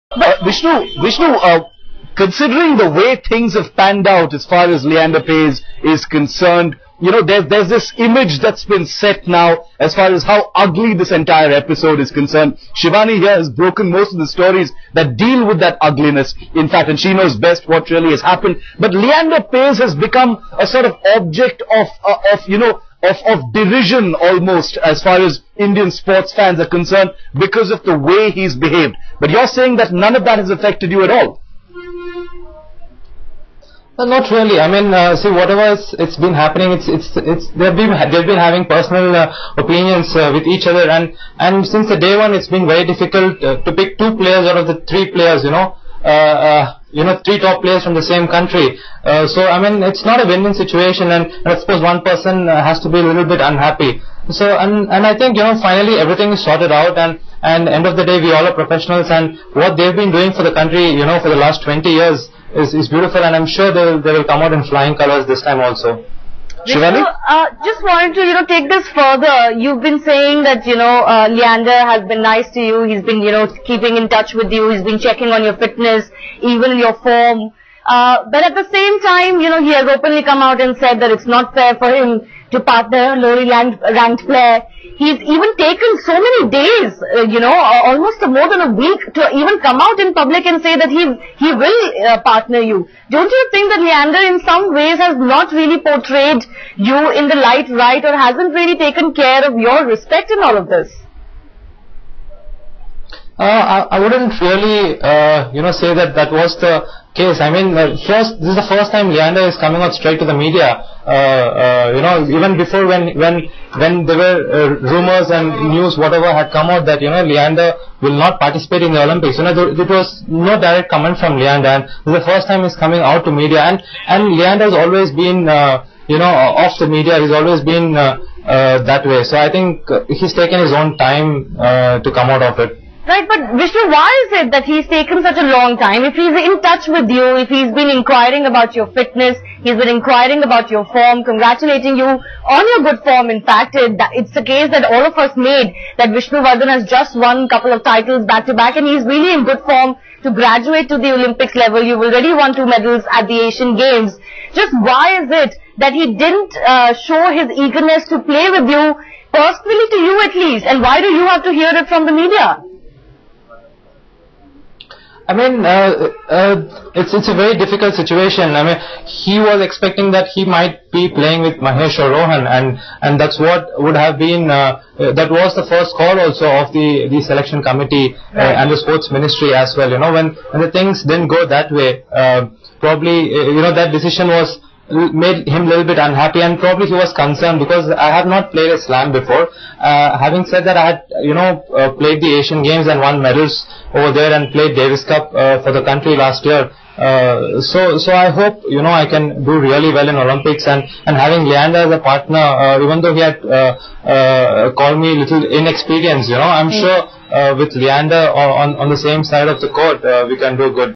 Vishnu, considering the way things have panned out as far as Leander Paes is concerned, you know, there's this image that's been set now as far as how ugly this entire episode is concerned. Shivani here has broken most of the stories that deal with that ugliness, in fact, and she knows best what really has happened. But Leander Paes has become a sort of object of derision almost as far as Indian sports fans are concerned because of the way he's behaved. But you're saying that none of that has affected you at all? Well, not really. I mean, see, whatever it's been happening, they've been having personal opinions with each other, and since the day one, it's been very difficult to pick two players out of the three players, three top players from the same country. So, I mean, it's not a win-win situation, and I suppose one person has to be a little bit unhappy. So, and I think, finally everything is sorted out, and end of the day, we all are professionals, and what they've been doing for the country, for the last 20 years is beautiful, and I'm sure they will come out in flying colors this time also. Shivani? Just wanted to, take this further. You've been saying that, Leander has been nice to you. He's been, keeping in touch with you. He's been checking on your fitness, even your form. But at the same time, he has openly come out and said that it's not fair for him to partner a lowly ranked player. He's even taken so many days, almost more than a week to even come out in public and say that he will partner you. Don't you think that Leander in some ways has not really portrayed you in the light right, or hasn't really taken care of your respect in all of this? I wouldn't really, say that was the case. I mean, this is the first time Leander is coming out straight to the media. Even before when there were rumors and news, whatever had come out that, Leander will not participate in the Olympics. There was no direct comment from Leander, and this is the first time he's coming out to media. And Leander has always been, off the media. He's always been that way. So I think he's taken his own time to come out of it. Right, but Vishnu, why is it that he's taken such a long time? If he's in touch with you, if he's been inquiring about your fitness, he's been inquiring about your form, congratulating you on your good form, in fact, it's the case that all of us made, that Vishnuvardhan has just won a couple of titles back to back, and he's really in good form to graduate to the Olympics level. You've already won 2 medals at the Asian Games. Just why is it that he didn't show his eagerness to play with you, personally to you at least, and why do you have to hear it from the media? I mean, it's a very difficult situation. I mean, he was expecting that he might be playing with Mahesh or Rohan, and that's what would have been, that was the first call also of the selection committee and the sports ministry as well. When the things didn't go that way, probably, that decision made him a little bit unhappy, and probably he was concerned because I have not played a slam before. Having said that, I had played the Asian Games and won medals over there, and played Davis Cup for the country last year. So I hope I can do really well in Olympics, and having Leander as a partner, even though he had called me a little inexperienced, I'm sure with Leander on the same side of the court we can do good.